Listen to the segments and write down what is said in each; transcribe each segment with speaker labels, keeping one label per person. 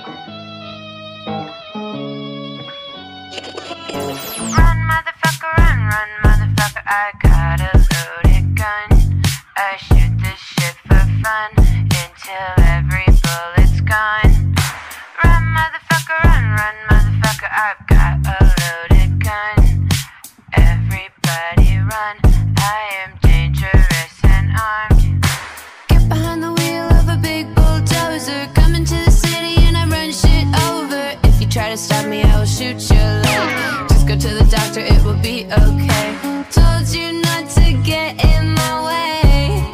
Speaker 1: Run, motherfucker, run, motherfucker, I got a loaded gun. I shoot this shit for fun until every bullet's gone. Run, motherfucker, run, motherfucker, I've got a loaded gun. Everybody run, I am dangerous and armed. Get behind the wheel of a big bulldozer, coming to the city and I run shit over. If you try to stop me, I will shoot your leg. Just go to the doctor, it will be okay. Told you not to get in my way.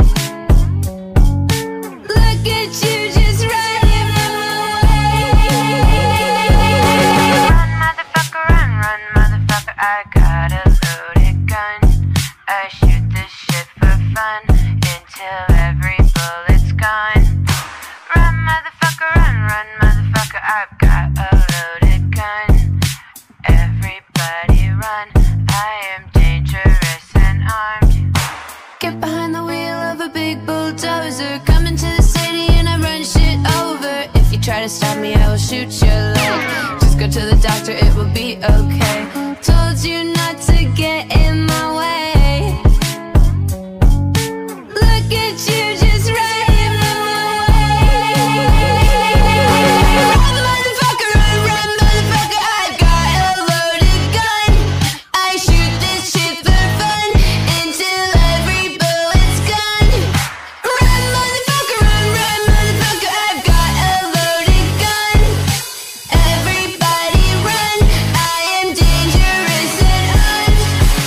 Speaker 1: Look at you just running in my way. Run, motherfucker, run, motherfucker, I got a loaded gun. I shoot this shit for fun until every bullet's gone. Run, motherfucker, run, motherfucker, I've got a loaded gun. Everybody run, I am dangerous and armed. Get behind the wheel of a big bulldozer, coming to the city and I run shit over. If you try to stop me, I will shoot your leg. Just go to the doctor, it will be okay. Told you not to get in my way. Look at you just running my way. Run, motherfucker, run, motherfucker, I've got a loaded gun. I shoot this shit for fun until every bullet's gone. Run, motherfucker, run, motherfucker, I've got a loaded gun. Everybody run, I am dangerous and armed.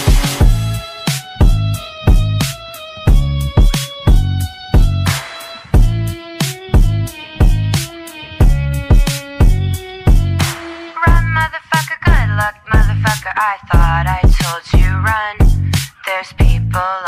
Speaker 1: Run, motherfucker, good luck, motherfucker, I thought I told you run. There's people